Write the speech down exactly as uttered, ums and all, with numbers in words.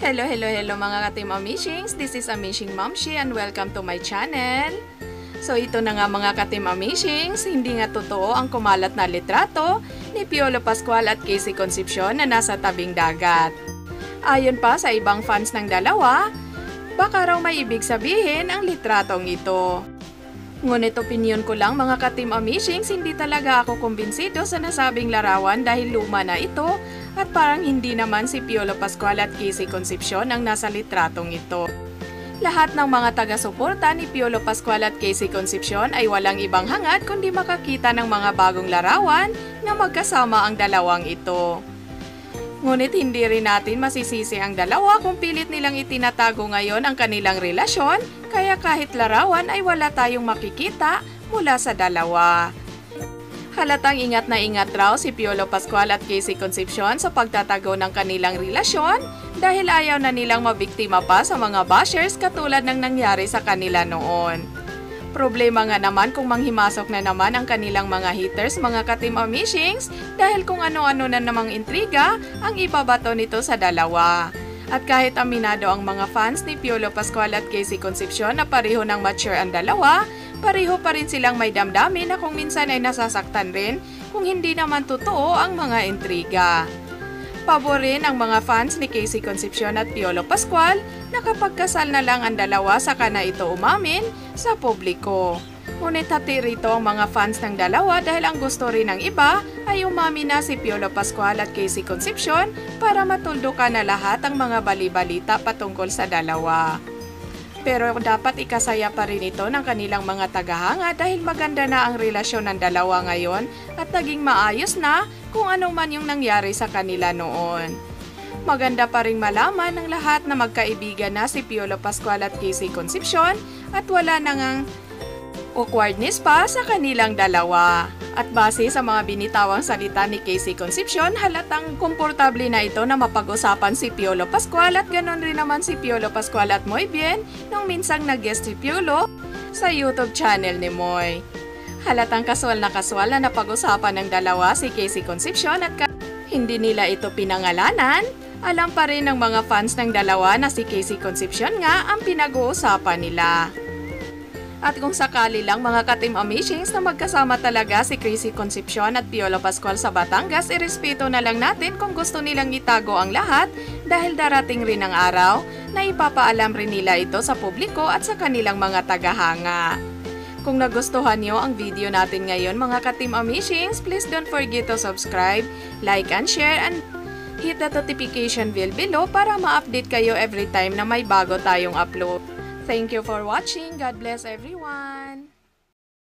Hello, hello, hello mga ka-Team Amishings! This is Amishing Momshi and welcome to my channel. So ito na nga mga ka-Team Amishings, hindi nga totoo ang kumalat na litrato ni Piolo Pascual at Casey Concepcion na nasa tabing dagat. Ayon pa sa ibang fans ng dalawa, baka raw may ibig sabihin ang litratong ito. Ngunit opinyon ko lang mga ka-Team Amishings, hindi talaga ako kumbinsido sa nasabing larawan dahil luma na ito at parang hindi naman si Piolo Pascual at Casey Concepcion ang nasa litratong ito. Lahat ng mga taga-suporta ni Piolo Pascual at Casey Concepcion ay walang ibang hangat kundi makakita ng mga bagong larawan na magkasama ang dalawang ito. Ngunit hindi rin natin masisisi ang dalawa kung pilit nilang itinatago ngayon ang kanilang relasyon, kaya kahit larawan ay wala tayong makikita mula sa dalawa. Halatang ingat na ingat raw si Piolo Pascual at Casey Concepcion sa pagtatago ng kanilang relasyon dahil ayaw na nilang mabiktima pa sa mga bashers katulad ng nangyari sa kanila noon. Problema nga naman kung manghimasok na naman ang kanilang mga haters mga ka-Team Amishings dahil kung ano-ano na namang intriga ang ibabato nito sa dalawa. At kahit aminado ang mga fans ni Piolo Pascual at Casey Concepcion na pareho ng mature ang dalawa, pareho pa rin silang may damdamin na kung minsan ay nasasaktan rin kung hindi naman totoo ang mga intriga. Pabor rin ang mga fans ni Casey Concepcion at Piolo Pascual na kapag kasal na lang ang dalawa saka na ito umamin sa publiko. Ngunit hati rito ang mga fans ng dalawa dahil ang gusto rin ng iba ay umamin na si Piolo Pascual at Casey Concepcion para matuldukan na lahat ang mga bali-balita patungkol sa dalawa. Pero dapat ikasaya pa rin ito ng kanilang mga tagahanga dahil maganda na ang relasyon ng dalawa ngayon at naging maayos na kung anong man yung nangyari sa kanila noon. Maganda pa rin malaman ng lahat na magkaibigan na si Piolo Pascual at Casey Concepcion at wala na ngang awkwardness pa sa kanilang dalawa. At base sa mga binitawang salita ni Casey Concepcion, halatang komportable na ito na mapag-usapan si Piolo Pascual at ganon rin naman si Piolo Pascual at Moy Bien nung minsang nag-guest si Piolo sa YouTube channel ni Moy. Halatang kasual na kasual na napag-usapan ng dalawa si Casey Concepcion at hindi nila ito pinangalanan, alam pa rin ng mga fans ng dalawa na si Casey Concepcion nga ang pinag-uusapan nila. At kung sakali lang mga ka-Team Amishings na magkasama talaga si Casey Concepcion at Piolo Pascual sa Batangas, irespeto na lang natin kung gusto nilang itago ang lahat dahil darating rin ang araw na ipapaalam rin nila ito sa publiko at sa kanilang mga tagahanga. Kung nagustuhan nyo ang video natin ngayon mga ka-Team Amishings, please don't forget to subscribe, like and share and hit the notification bell below para ma-update kayo every time na may bago tayong upload. Thank you for watching. God bless everyone.